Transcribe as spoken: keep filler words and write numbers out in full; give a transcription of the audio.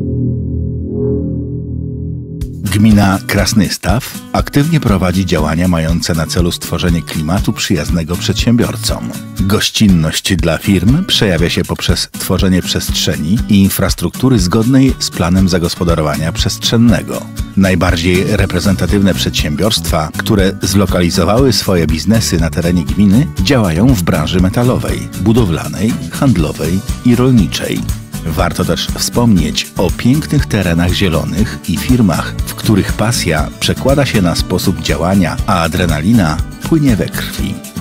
Gmina Krasnystaw aktywnie prowadzi działania mające na celu stworzenie klimatu przyjaznego przedsiębiorcom. Gościnność dla firm przejawia się poprzez tworzenie przestrzeni i infrastruktury zgodnej z planem zagospodarowania przestrzennego. Najbardziej reprezentatywne przedsiębiorstwa, które zlokalizowały swoje biznesy na terenie gminy, działają w branży metalowej, budowlanej, handlowej i rolniczej. Warto też wspomnieć o pięknych terenach zielonych i firmach, w których pasja przekłada się na sposób działania, a adrenalina płynie we krwi.